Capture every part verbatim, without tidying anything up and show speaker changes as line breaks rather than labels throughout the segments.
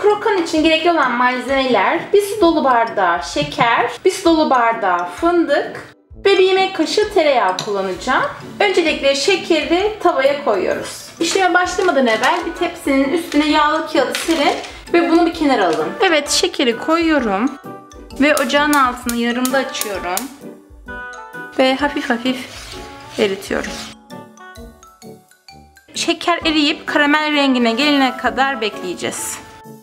krokan için gerekli olan malzemeler bir su dolu bardağı şeker, bir su dolu bardağı fındık ve bir yemek kaşığı tereyağı kullanacağım. Öncelikle şekeri tavaya koyuyoruz. İşleme başlamadan evvel bir tepsinin üstüne yağlı kağıdı serin ve bunu bir kenara alın. Evet, şekeri koyuyorum ve ocağın altını yarımda açıyorum ve hafif hafif eritiyorum. Şeker eriyip karamel rengine gelene kadar bekleyeceğiz.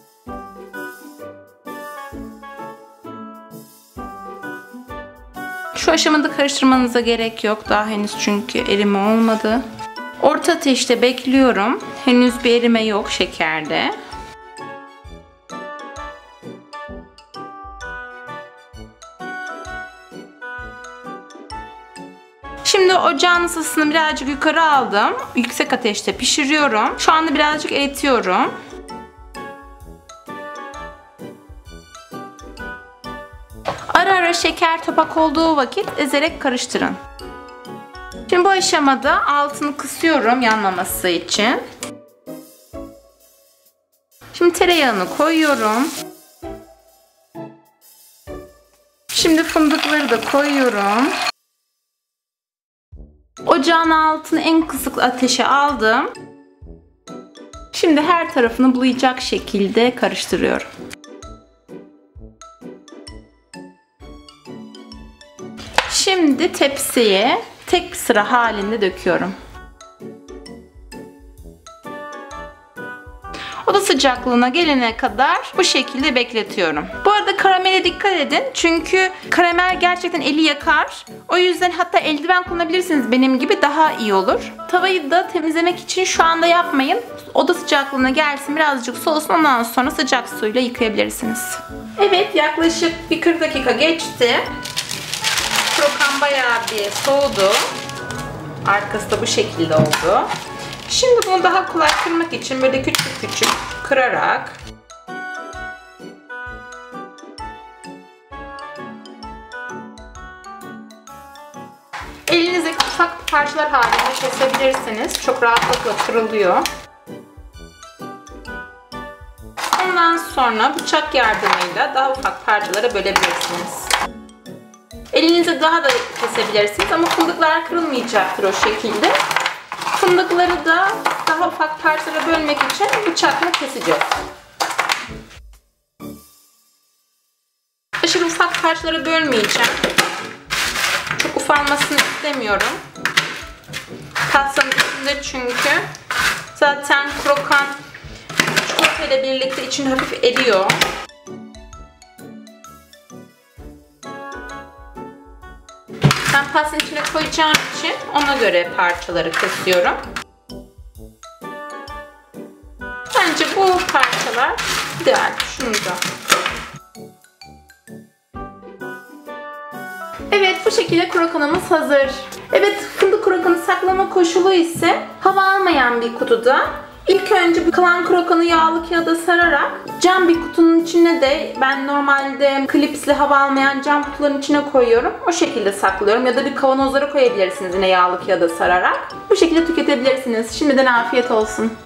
Şu aşamada karıştırmanıza gerek yok. Daha henüz çünkü erime olmadı. Orta ateşte bekliyorum. Henüz bir erime yok şekerde. Şimdi ocağın ısısını birazcık yukarı aldım. Yüksek ateşte pişiriyorum. Şu anda birazcık eritiyorum. Ara ara şeker topak olduğu vakit ezerek karıştırın. Şimdi bu aşamada altını kısıyorum yanmaması için. Şimdi tereyağını koyuyorum. Şimdi fındıkları da koyuyorum. Ocağın altını en kısık ateşe aldım. Şimdi her tarafını bulayacak şekilde karıştırıyorum. Şimdi tepsiye tek sıra halinde döküyorum. Oda sıcaklığına gelene kadar bu şekilde bekletiyorum. Bu arada karamele dikkat edin. Çünkü karamel gerçekten eli yakar. O yüzden hatta eldiven kullanabilirsiniz benim gibi, daha iyi olur. Tavayı da temizlemek için şu anda yapmayın. Oda sıcaklığına gelsin, birazcık soğusun, ondan sonra sıcak suyla yıkayabilirsiniz. Evet, yaklaşık bir kırk dakika geçti. Krokan bayağı bir soğudu. Arkası da bu şekilde oldu. Şimdi bunu daha kolay kırmak için böyle küçük küçük kırarak elinize ufak parçalar halinde kesebilirsiniz. Çok rahatlıkla kırılıyor. Ondan sonra bıçak yardımıyla daha ufak parçalara bölebilirsiniz. Elinize daha da kesebilirsiniz ama fındıklar kırılmayacaktır o şekilde. Fındıkları da daha ufak parçalara bölmek için bıçakla keseceğiz. Aşırı ufak parçalara bölmeyeceğim. Çok ufalmasını istemiyorum. Pastanın üstünde çünkü zaten krokan çikolata ile birlikte içinde hafif eriyor. Ben pastanın içine koyacağım için ona göre parçaları kesiyorum. Bence bu parçalar ideal. Şunu da. Evet, bu şekilde krokanımız hazır. Evet, fındık krokanı saklama koşulu ise hava almayan bir kutuda. İlk önce bu kalan krokanı yağlı kağıda sararak cam bir kutunun içine de, ben normalde klipsli hava almayan cam kutuların içine koyuyorum. O şekilde saklıyorum ya da bir kavanozlara koyabilirsiniz yine yağlı kağıda sararak. Bu şekilde tüketebilirsiniz. Şimdiden afiyet olsun.